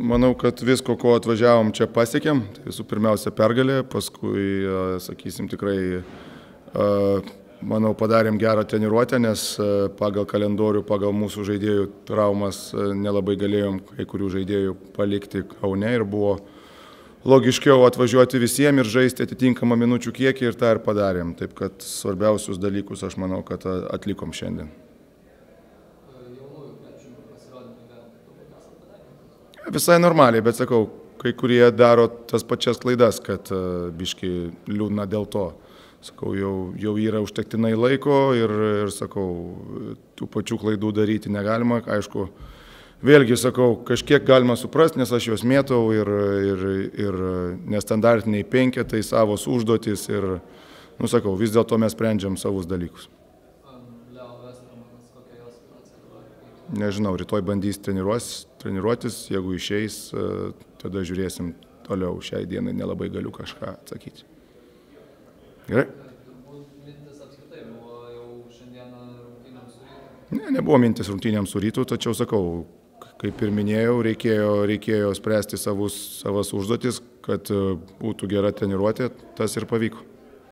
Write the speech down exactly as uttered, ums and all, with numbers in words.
manau, kad visko, ko atvažiavom, čia pasiekėm. Tai visų pirmiausia pergalė, paskui, sakysim, tikrai, manau, padarėm gerą treniruotę, nes pagal kalendorių, pagal mūsų žaidėjų traumas nelabai galėjom kai kurių žaidėjų palikti Kaune ir buvo logiškiau atvažiuoti visiems ir žaisti atitinkamą minučių kiekį ir tą ir padarėm. Taip kad svarbiausius dalykus aš manau, kad atlikom šiandien. Visai normaliai, bet sakau, kai kurie daro tas pačias klaidas, kad biški liūdna dėl to. Sakau, jau, jau yra užtektinai laiko ir, ir sakau, tų pačių klaidų daryti negalima. Aišku, vėlgi sakau, kažkiek galima suprasti, nes aš juos mėtau ir, ir, ir nestandartiniai penketai, savos užduotis ir, nu sakau, vis dėlto mes sprendžiam savus dalykus. Nežinau, rytoj bandys treniruotis, jeigu išeis, tada žiūrėsim toliau. Šiai dienai nelabai galiu kažką atsakyti. Gerai? Ne, nebuvo mintis rungtynėms su Rytu, tačiau sakau, kaip ir minėjau, reikėjo, reikėjo spręsti savus, savas užduotis, kad būtų gera treniruotė, tas ir pavyko.